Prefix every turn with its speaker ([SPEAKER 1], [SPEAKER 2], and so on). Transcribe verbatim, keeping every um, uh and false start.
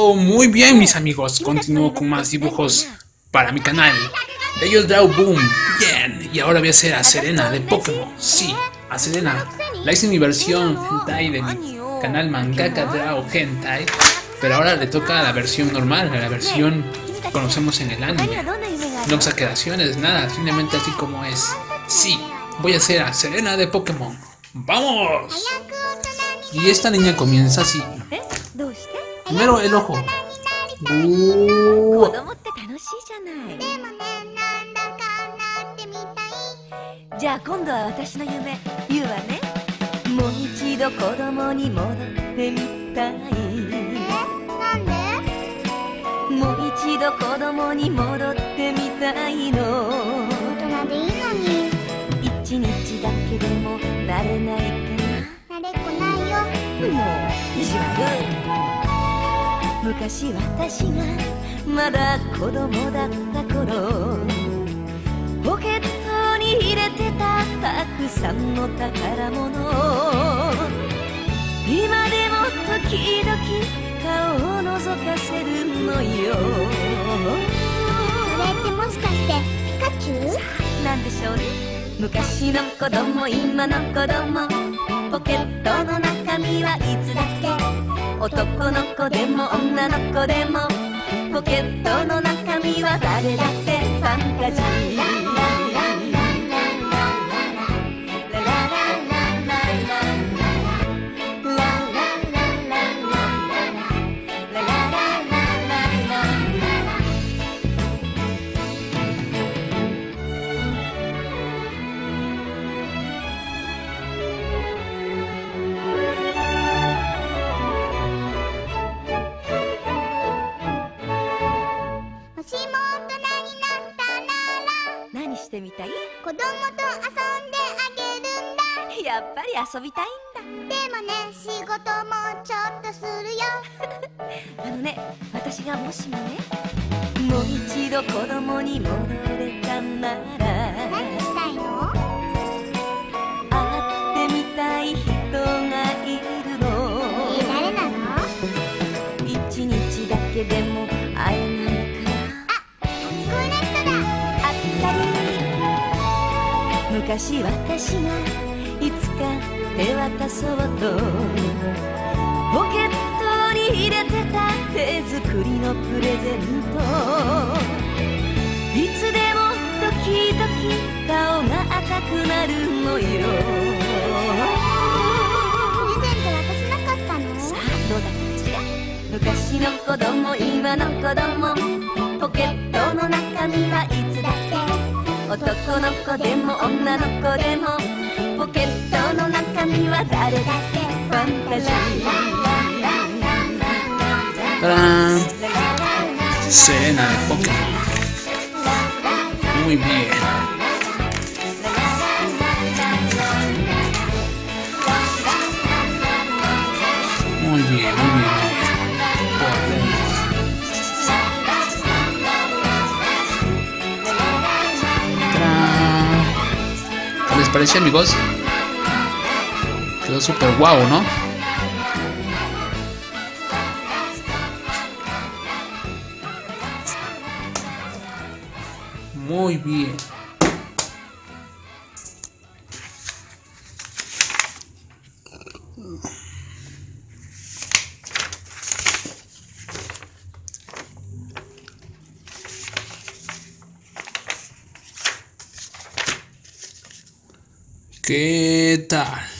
[SPEAKER 1] Oh, muy bien, mis amigos. Continúo con más dibujos para mi canal. Ellos Draw Boom. Bien. Y ahora voy a hacer a Serena de Pokémon. Sí, a Serena. La hice en mi versión hentai de mi canal Mangaka Draw Hentai. Pero ahora le toca la versión normal, la versión que conocemos en el anime. No exageraciones, nada. Simplemente así como es. Sí, voy a hacer a Serena de Pokémon. ¡Vamos! Y esta niña comienza así. Primero el ojo. Uh.
[SPEAKER 2] じゃあ今度は私の夢言うわね。もう一度子供に戻ってみたい。
[SPEAKER 3] なんで？
[SPEAKER 2] もう一度子供に戻ってみたいの。
[SPEAKER 3] 大人でいいのに。
[SPEAKER 2] 一日だけでも慣れないかな。
[SPEAKER 3] 慣れっこないよ。
[SPEAKER 2] もう意地悪。昔私がまだ子供だった頃、ポケットに入れてたたくさんの宝物、今でも時々顔を覗かせるのよ。
[SPEAKER 3] それってもしかしてピカチュウ？
[SPEAKER 2] なんでしょうね。昔の子供今の子供、ポケットの中身はいつだけ。男の子でも女の子でもポケットの中身は誰だってファンタジー。何してみたい？
[SPEAKER 3] 子供と遊んであげるんだ。
[SPEAKER 2] やっぱり遊びたいんだ。
[SPEAKER 3] でもね、仕事もちょっとするよ。
[SPEAKER 2] あのね、私がもしもね、もう一度子供に戻れたなら、
[SPEAKER 3] 何したいの？
[SPEAKER 2] 会ってみたい人がいるの。
[SPEAKER 3] えー、誰なの？
[SPEAKER 2] 一日だけでも会えないから。
[SPEAKER 3] あ、初恋の人だ。
[SPEAKER 2] 昔私がいつか手渡そうとポケットに入れてた手作りのプレゼント、いつでも時々顔が赤くなるのよ。
[SPEAKER 3] プレゼント渡せなかったの？
[SPEAKER 2] さあどうだったかしら。昔の子供今の子供、ポケットの中身はいつだけ。男の子でも女の子でもポケットの中身は誰だってファンタジー。
[SPEAKER 1] タラーン。Serena de Pokémon. Muy bien. Muy bien, muy bien, muy bien. ¿Qué les parece, amigos? Quedó súper guau, ¿no? Muy bien. ¿Qué tal?